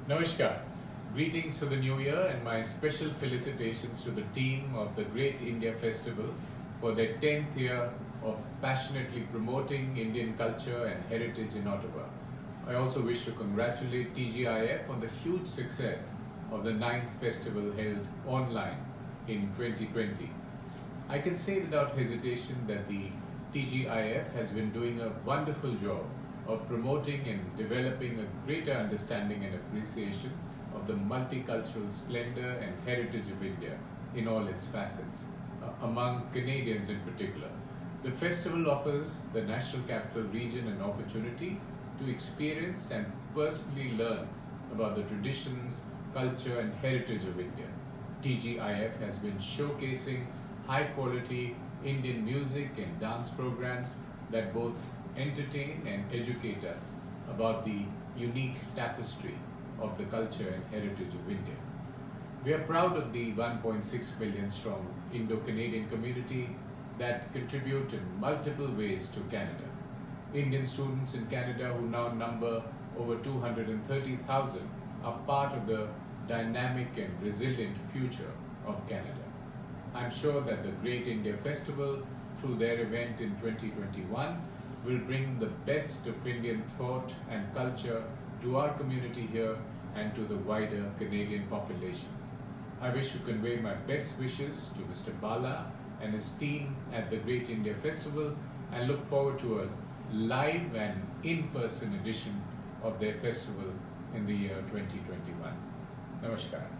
Namaskar. Greetings for the new year and my special felicitations to the team of the Great India Festival for their 10th year of passionately promoting Indian culture and heritage in Ottawa. I also wish to congratulate TGIF on the huge success of the 9th festival held online in 2020. I can say without hesitation that the TGIF has been doing a wonderful job of promoting and developing a greater understanding and appreciation of the multicultural splendor and heritage of India in all its facets, among Canadians in particular. The festival offers the National Capital Region an opportunity to experience and personally learn about the traditions, culture and heritage of India. TGIF has been showcasing high quality Indian music and dance programs that both entertain and educate us about the unique tapestry of the culture and heritage of India. We are proud of the 1.6 million strong Indo-Canadian community that contribute in multiple ways to Canada. Indian students in Canada, who now number over 230,000, are part of the dynamic and resilient future of Canada. I'm sure that the Great India Festival, through their event in 2021, will bring the best of Indian thought and culture to our community here and to the wider Canadian population. I wish to convey my best wishes to Mr. Bala and his team at the Great India Festival and look forward to a live and in-person edition of their festival in the year 2021. Namaskar.